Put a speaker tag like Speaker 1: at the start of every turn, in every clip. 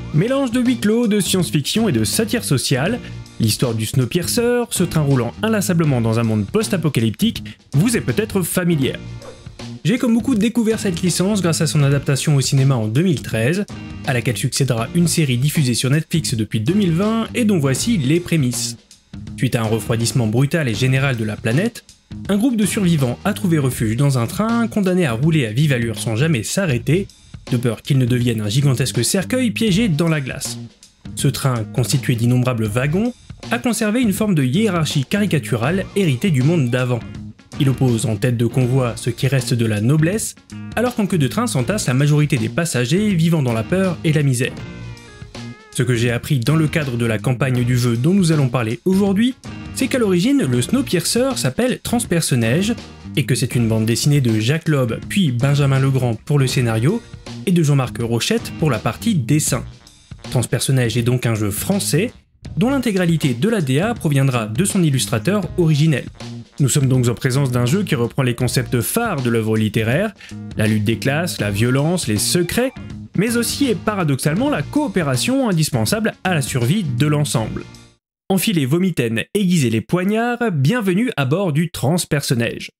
Speaker 1: Mélange de huis clos, de science-fiction et de satire sociale, l'histoire du Snowpiercer, ce train roulant inlassablement dans un monde post-apocalyptique, vous est peut-être familière. J'ai comme beaucoup découvert cette licence grâce à son adaptation au cinéma en 2013, à laquelle succédera une série diffusée sur Netflix depuis 2020 et dont voici les prémices. Suite à un refroidissement brutal et général de la planète, un groupe de survivants a trouvé refuge dans un train condamné à rouler à vive allure sans jamais s'arrêter, de peur qu'il ne devienne un gigantesque cercueil piégé dans la glace. Ce train, constitué d'innombrables wagons, a conservé une forme de hiérarchie caricaturale héritée du monde d'avant. Il oppose en tête de convoi ce qui reste de la noblesse, alors qu'en queue de train s'entasse la majorité des passagers vivant dans la peur et la misère. Ce que j'ai appris dans le cadre de la campagne du jeu dont nous allons parler aujourd'hui, c'est qu'à l'origine, le Snowpiercer s'appelle Transperce-Neige, et que c'est une bande dessinée de Jacques Loeb puis Benjamin Legrand pour le scénario, et de Jean-Marc Rochette pour la partie dessin. Transperce-Neige est donc un jeu français, dont l'intégralité de la DA proviendra de son illustrateur originel. Nous sommes donc en présence d'un jeu qui reprend les concepts phares de l'œuvre littéraire, la lutte des classes, la violence, les secrets, mais aussi et paradoxalement la coopération indispensable à la survie de l'ensemble. Enfilez vos mitaines, aiguisez les poignards, bienvenue à bord du Transperce-Neige.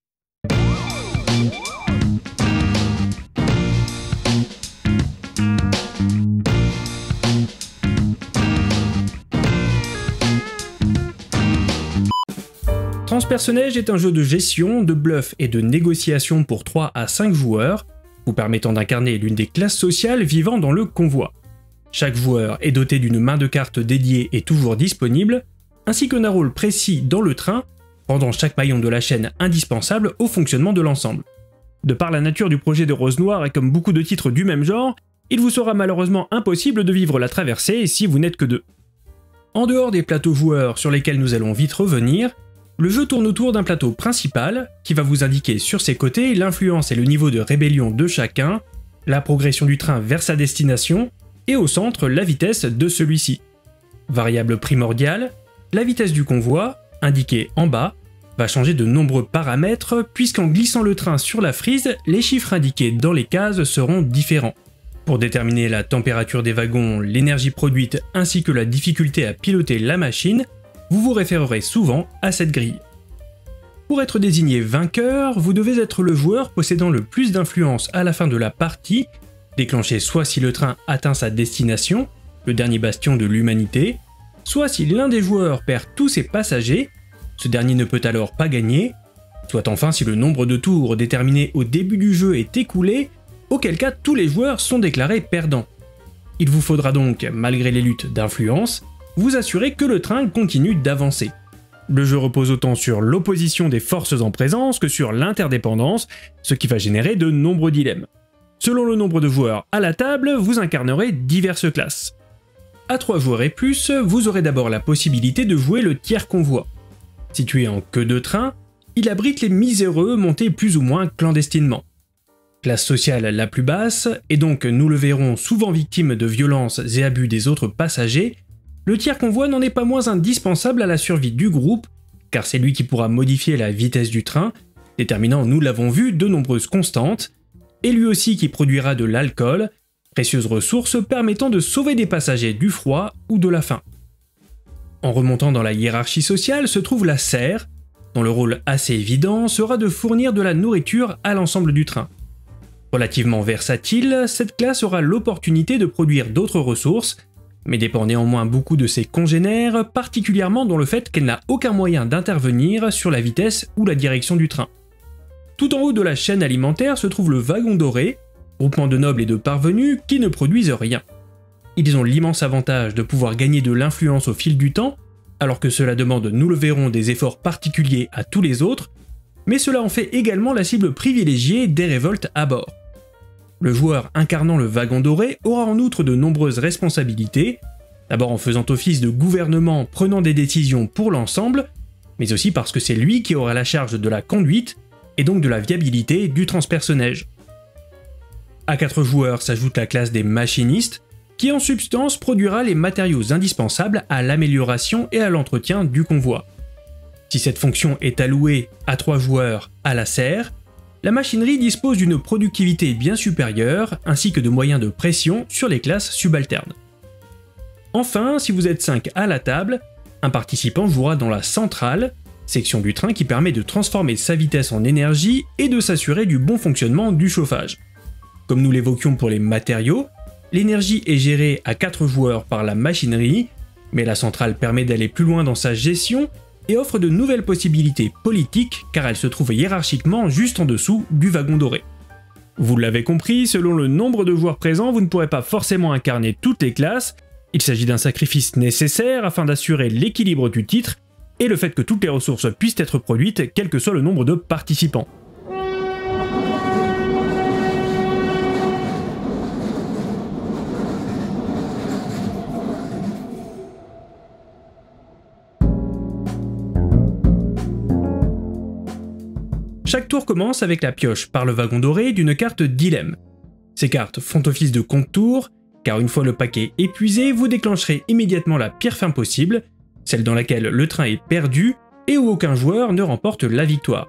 Speaker 1: Transperce-Neige est un jeu de gestion, de bluff et de négociation pour 3 à 5 joueurs, vous permettant d'incarner l'une des classes sociales vivant dans le convoi. Chaque joueur est doté d'une main de cartes dédiée et toujours disponible, ainsi qu'un rôle précis dans le train, rendant chaque maillon de la chaîne indispensable au fonctionnement de l'ensemble. De par la nature du projet de Rose Noire et comme beaucoup de titres du même genre, il vous sera malheureusement impossible de vivre la traversée si vous n'êtes que deux. En dehors des plateaux joueurs sur lesquels nous allons vite revenir, le jeu tourne autour d'un plateau principal qui va vous indiquer sur ses côtés l'influence et le niveau de rébellion de chacun, la progression du train vers sa destination, et au centre la vitesse de celui-ci. Variable primordiale, la vitesse du convoi, indiquée en bas, va changer de nombreux paramètres puisqu'en glissant le train sur la frise, les chiffres indiqués dans les cases seront différents. Pour déterminer la température des wagons, l'énergie produite ainsi que la difficulté à piloter la machine, vous vous référerez souvent à cette grille. Pour être désigné vainqueur, vous devez être le joueur possédant le plus d'influence à la fin de la partie, déclenché soit si le train atteint sa destination, le dernier bastion de l'humanité, soit si l'un des joueurs perd tous ses passagers, ce dernier ne peut alors pas gagner, soit enfin si le nombre de tours déterminé au début du jeu est écoulé, auquel cas tous les joueurs sont déclarés perdants. Il vous faudra donc, malgré les luttes d'influence, vous assurer que le train continue d'avancer. Le jeu repose autant sur l'opposition des forces en présence que sur l'interdépendance, ce qui va générer de nombreux dilemmes. Selon le nombre de joueurs à la table, vous incarnerez diverses classes. À 3 joueurs et plus, vous aurez d'abord la possibilité de jouer le tiers convoi. Situé en queue de train, il abrite les miséreux montés plus ou moins clandestinement. Classe sociale la plus basse, et donc nous le verrons souvent victime de violences et abus des autres passagers, le tiers convoi n'en est pas moins indispensable à la survie du groupe, car c'est lui qui pourra modifier la vitesse du train, déterminant, nous l'avons vu, de nombreuses constantes, et lui aussi qui produira de l'alcool, précieuse ressource permettant de sauver des passagers du froid ou de la faim. En remontant dans la hiérarchie sociale se trouve la serre, dont le rôle assez évident sera de fournir de la nourriture à l'ensemble du train. Relativement versatile, cette classe aura l'opportunité de produire d'autres ressources, mais dépend néanmoins beaucoup de ses congénères, particulièrement dans le fait qu'elle n'a aucun moyen d'intervenir sur la vitesse ou la direction du train. Tout en haut de la chaîne alimentaire se trouve le wagon doré, groupement de nobles et de parvenus qui ne produisent rien. Ils ont l'immense avantage de pouvoir gagner de l'influence au fil du temps, alors que cela demande, nous le verrons, des efforts particuliers à tous les autres, mais cela en fait également la cible privilégiée des révoltes à bord. Le joueur incarnant le wagon doré aura en outre de nombreuses responsabilités, d'abord en faisant office de gouvernement prenant des décisions pour l'ensemble, mais aussi parce que c'est lui qui aura la charge de la conduite, et donc de la viabilité du Transperce-Neige. À 4 joueurs s'ajoute la classe des machinistes, qui en substance produira les matériaux indispensables à l'amélioration et à l'entretien du convoi. Si cette fonction est allouée à 3 joueurs à la serre, la machinerie dispose d'une productivité bien supérieure ainsi que de moyens de pression sur les classes subalternes. Enfin, si vous êtes 5 à la table, un participant jouera dans la centrale, section du train qui permet de transformer sa vitesse en énergie et de s'assurer du bon fonctionnement du chauffage. Comme nous l'évoquions pour les matériaux, l'énergie est gérée à 4 joueurs par la machinerie, mais la centrale permet d'aller plus loin dans sa gestion et offre de nouvelles possibilités politiques car elle se trouve hiérarchiquement juste en dessous du wagon doré. Vous l'avez compris, selon le nombre de joueurs présents, vous ne pourrez pas forcément incarner toutes les classes, il s'agit d'un sacrifice nécessaire afin d'assurer l'équilibre du titre et le fait que toutes les ressources puissent être produites quel que soit le nombre de participants. Chaque tour commence avec la pioche par le wagon doré d'une carte dilemme. Ces cartes font office de compte-tour, car une fois le paquet épuisé, vous déclencherez immédiatement la pire fin possible, celle dans laquelle le train est perdu et où aucun joueur ne remporte la victoire.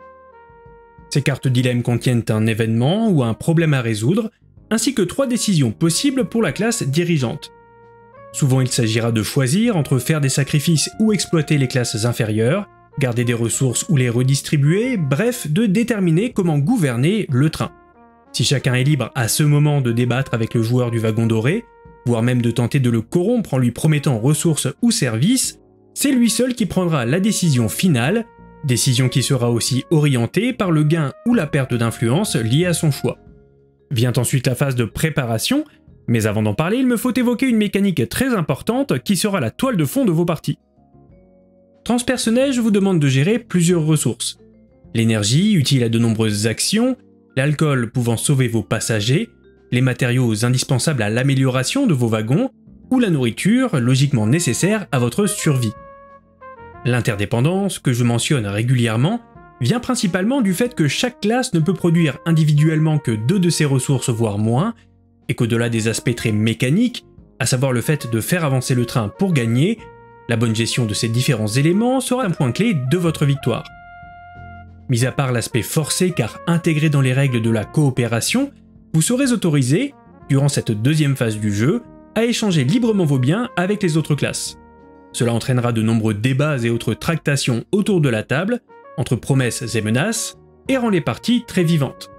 Speaker 1: Ces cartes dilemme contiennent un événement ou un problème à résoudre, ainsi que 3 décisions possibles pour la classe dirigeante. Souvent il s'agira de choisir entre faire des sacrifices ou exploiter les classes inférieures, garder des ressources ou les redistribuer, bref, de déterminer comment gouverner le train. Si chacun est libre à ce moment de débattre avec le joueur du wagon doré, voire même de tenter de le corrompre en lui promettant ressources ou services, c'est lui seul qui prendra la décision finale, décision qui sera aussi orientée par le gain ou la perte d'influence liée à son choix. Vient ensuite la phase de préparation, mais avant d'en parler, il me faut évoquer une mécanique très importante qui sera la toile de fond de vos parties. Transpersonnage vous demande de gérer plusieurs ressources. L'énergie, utile à de nombreuses actions, l'alcool pouvant sauver vos passagers, les matériaux indispensables à l'amélioration de vos wagons, ou la nourriture logiquement nécessaire à votre survie. L'interdépendance, que je mentionne régulièrement, vient principalement du fait que chaque classe ne peut produire individuellement que 2 de ses ressources voire moins, et qu'au-delà des aspects très mécaniques, à savoir le fait de faire avancer le train pour gagner, la bonne gestion de ces différents éléments sera un point clé de votre victoire. Mis à part l'aspect forcé car intégré dans les règles de la coopération, vous serez autorisé, durant cette deuxième phase du jeu, à échanger librement vos biens avec les autres classes. Cela entraînera de nombreux débats et autres tractations autour de la table, entre promesses et menaces, et rend les parties très vivantes.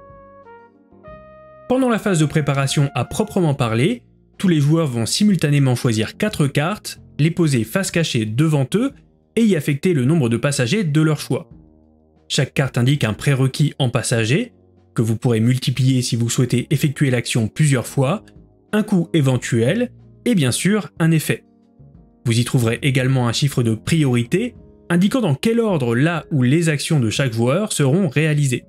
Speaker 1: Pendant la phase de préparation à proprement parler, tous les joueurs vont simultanément choisir 4 cartes, les poser face cachée devant eux et y affecter le nombre de passagers de leur choix. Chaque carte indique un prérequis en passagers, que vous pourrez multiplier si vous souhaitez effectuer l'action plusieurs fois, un coût éventuel et bien sûr un effet. Vous y trouverez également un chiffre de priorité indiquant dans quel ordre la ou les actions de chaque joueur seront réalisées.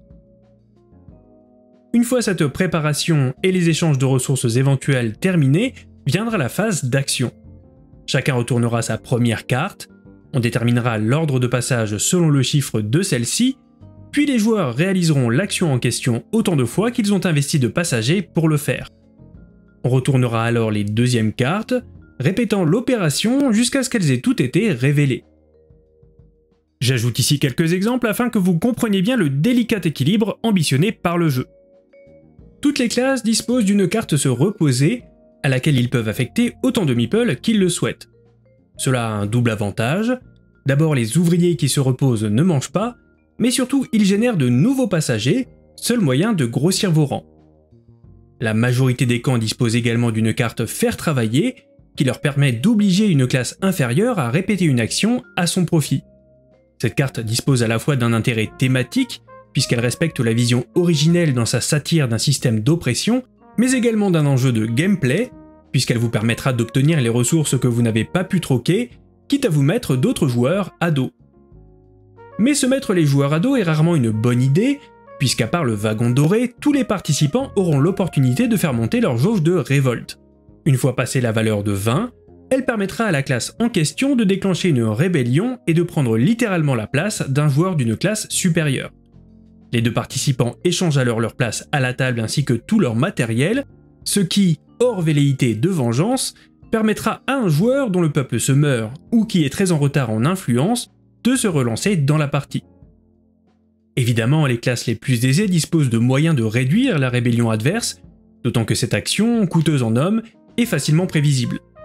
Speaker 1: Une fois cette préparation et les échanges de ressources éventuels terminés, viendra la phase d'action. Chacun retournera sa première carte, on déterminera l'ordre de passage selon le chiffre de celle-ci, puis les joueurs réaliseront l'action en question autant de fois qu'ils ont investi de passagers pour le faire. On retournera alors les deuxièmes cartes, répétant l'opération jusqu'à ce qu'elles aient toutes été révélées. J'ajoute ici quelques exemples afin que vous compreniez bien le délicat équilibre ambitionné par le jeu. Toutes les classes disposent d'une carte se reposer, à laquelle ils peuvent affecter autant de meeples qu'ils le souhaitent. Cela a un double avantage. D'abord, les ouvriers qui se reposent ne mangent pas, mais surtout ils génèrent de nouveaux passagers, seul moyen de grossir vos rangs. La majorité des camps disposent également d'une carte faire travailler, qui leur permet d'obliger une classe inférieure à répéter une action à son profit. Cette carte dispose à la fois d'un intérêt thématique, puisqu'elle respecte la vision originelle dans sa satire d'un système d'oppression, mais également d'un enjeu de gameplay, puisqu'elle vous permettra d'obtenir les ressources que vous n'avez pas pu troquer, quitte à vous mettre d'autres joueurs à dos. Mais se mettre les joueurs à dos est rarement une bonne idée, puisqu'à part le wagon doré, tous les participants auront l'opportunité de faire monter leur jauge de révolte. Une fois passée la valeur de 20, elle permettra à la classe en question de déclencher une rébellion et de prendre littéralement la place d'un joueur d'une classe supérieure. Les 2 participants échangent alors leur place à la table ainsi que tout leur matériel, ce qui, hors velléité de vengeance, permettra à un joueur dont le peuple se meurt ou qui est très en retard en influence de se relancer dans la partie. Évidemment, les classes les plus aisées disposent de moyens de réduire la rébellion adverse, d'autant que cette action, coûteuse en hommes, est facilement prévisible.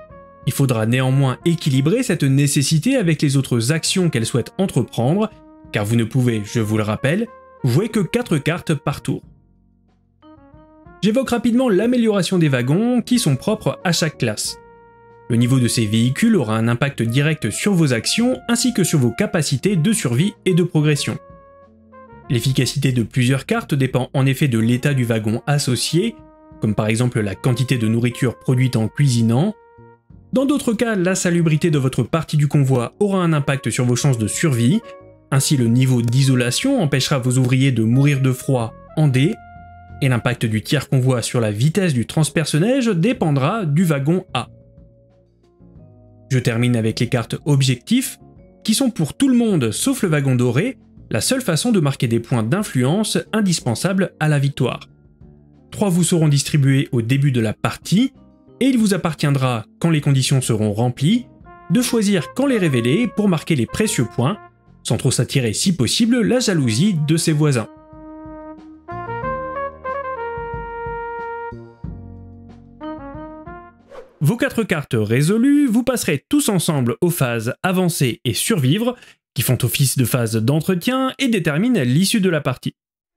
Speaker 1: Il faudra néanmoins équilibrer cette nécessité avec les autres actions qu'elle souhaite entreprendre, car vous ne pouvez, je vous le rappelle, jouer que 4 cartes par tour. J'évoque rapidement l'amélioration des wagons qui sont propres à chaque classe. Le niveau de ces véhicules aura un impact direct sur vos actions ainsi que sur vos capacités de survie et de progression. L'efficacité de plusieurs cartes dépend en effet de l'état du wagon associé, comme par exemple la quantité de nourriture produite en cuisinant. Dans d'autres cas, la salubrité de votre partie du convoi aura un impact sur vos chances de survie, ainsi le niveau d'isolation empêchera vos ouvriers de mourir de froid en D, et l'impact du tiers convoi sur la vitesse du transperce-neige dépendra du wagon A. Je termine avec les cartes objectifs, qui sont pour tout le monde sauf le wagon doré, la seule façon de marquer des points d'influence indispensables à la victoire. 3 vous seront distribués au début de la partie, et il vous appartiendra, quand les conditions seront remplies, de choisir quand les révéler pour marquer les précieux points, sans trop s'attirer si possible la jalousie de ses voisins. Vos 4 cartes résolues, vous passerez tous ensemble aux phases avancer et survivre, qui font office de phase d'entretien et déterminent l'issue de la partie.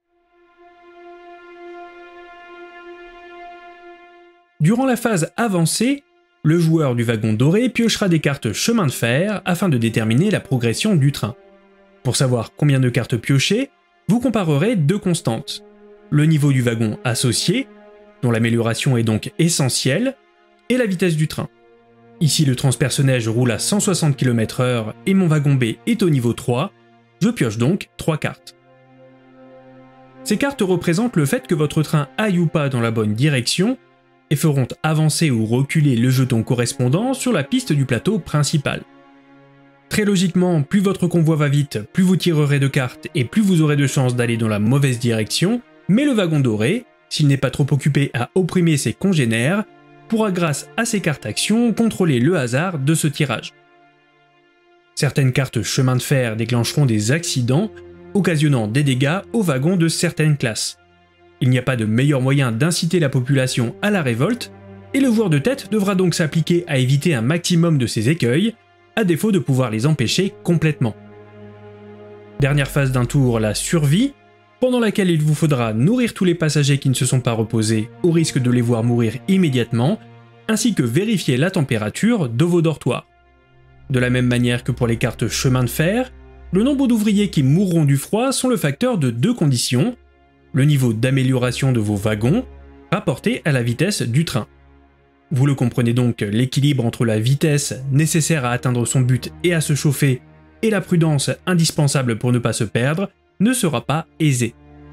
Speaker 1: Durant la phase avancée, le joueur du wagon doré piochera des cartes chemin de fer afin de déterminer la progression du train. Pour savoir combien de cartes piocher, vous comparerez 2 constantes. Le niveau du wagon associé, dont l'amélioration est donc essentielle, et la vitesse du train. Ici le transperce-neige roule à 160 km/h et mon wagon B est au niveau 3, je pioche donc 3 cartes. Ces cartes représentent le fait que votre train aille ou pas dans la bonne direction et feront avancer ou reculer le jeton correspondant sur la piste du plateau principal. Très logiquement, plus votre convoi va vite, plus vous tirerez de cartes et plus vous aurez de chances d'aller dans la mauvaise direction, mais le wagon doré, s'il n'est pas trop occupé à opprimer ses congénères, pourra grâce à ses cartes actions contrôler le hasard de ce tirage. Certaines cartes chemin de fer déclencheront des accidents, occasionnant des dégâts aux wagons de certaines classes. Il n'y a pas de meilleur moyen d'inciter la population à la révolte, et le joueur de tête devra donc s'appliquer à éviter un maximum de ces écueils, à défaut de pouvoir les empêcher complètement. Dernière phase d'un tour, la survie, pendant laquelle il vous faudra nourrir tous les passagers qui ne se sont pas reposés au risque de les voir mourir immédiatement, ainsi que vérifier la température de vos dortoirs. De la même manière que pour les cartes chemin de fer, le nombre d'ouvriers qui mourront du froid sont le facteur de 2 conditions, le niveau d'amélioration de vos wagons, rapporté à la vitesse du train. Vous le comprenez donc, l'équilibre entre la vitesse nécessaire à atteindre son but et à se chauffer, et la prudence indispensable pour ne pas se perdre, ne sera pas aisé.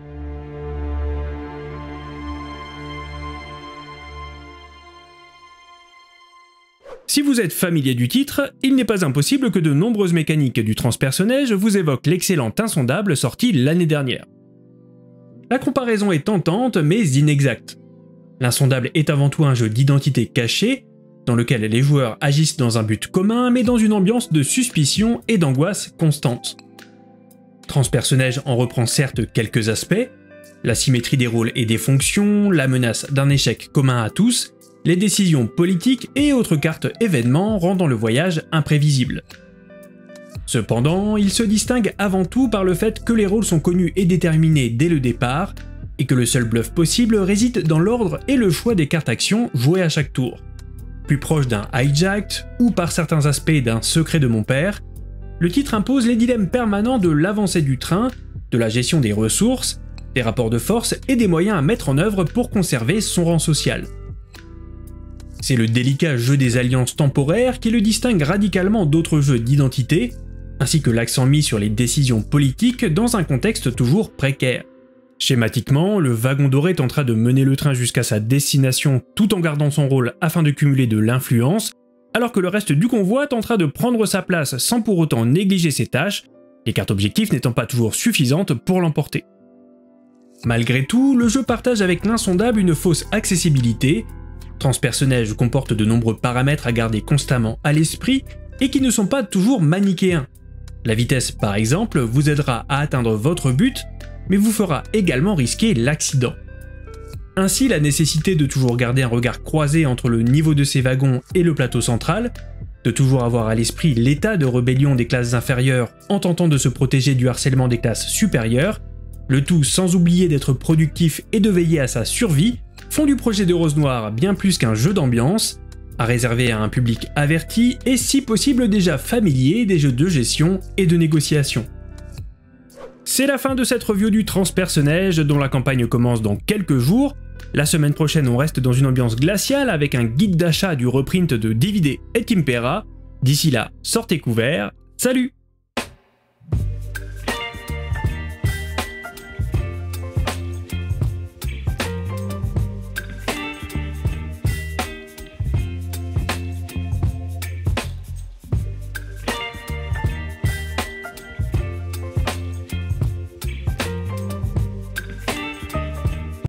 Speaker 1: Si vous êtes familier du titre, il n'est pas impossible que de nombreuses mécaniques du transperce-neige vous évoquent l'excellent Insondable sorti l'année dernière. La comparaison est tentante mais inexacte. L'Insondable est avant tout un jeu d'identité cachée, dans lequel les joueurs agissent dans un but commun mais dans une ambiance de suspicion et d'angoisse constante. Transperce-neige en reprend certes quelques aspects, la symétrie des rôles et des fonctions, la menace d'un échec commun à tous, les décisions politiques et autres cartes événements rendant le voyage imprévisible. Cependant, il se distingue avant tout par le fait que les rôles sont connus et déterminés dès le départ, et que le seul bluff possible réside dans l'ordre et le choix des cartes actions jouées à chaque tour. Plus proche d'un hijack, ou par certains aspects d'un secret de mon père, le titre impose les dilemmes permanents de l'avancée du train, de la gestion des ressources, des rapports de force et des moyens à mettre en œuvre pour conserver son rang social. C'est le délicat jeu des alliances temporaires qui le distingue radicalement d'autres jeux d'identité, ainsi que l'accent mis sur les décisions politiques dans un contexte toujours précaire. Schématiquement, le wagon doré tentera de mener le train jusqu'à sa destination tout en gardant son rôle afin de cumuler de l'influence, alors que le reste du convoi tentera de prendre sa place sans pour autant négliger ses tâches, les cartes objectifs n'étant pas toujours suffisantes pour l'emporter. Malgré tout, le jeu partage avec l'Insondable une fausse accessibilité. Transperce-neige comporte de nombreux paramètres à garder constamment à l'esprit et qui ne sont pas toujours manichéens. La vitesse par exemple vous aidera à atteindre votre but, mais vous fera également risquer l'accident. Ainsi, la nécessité de toujours garder un regard croisé entre le niveau de ses wagons et le plateau central, de toujours avoir à l'esprit l'état de rébellion des classes inférieures en tentant de se protéger du harcèlement des classes supérieures, le tout sans oublier d'être productif et de veiller à sa survie, font du projet de Rose Noire bien plus qu'un jeu d'ambiance, à réserver à un public averti et si possible déjà familier des jeux de gestion et de négociation. C'est la fin de cette review du transpersonnage dont la campagne commence dans quelques jours. La semaine prochaine on reste dans une ambiance glaciale avec un guide d'achat du reprint de DVD et Kimpera. D'ici là, sortez couverts, salut!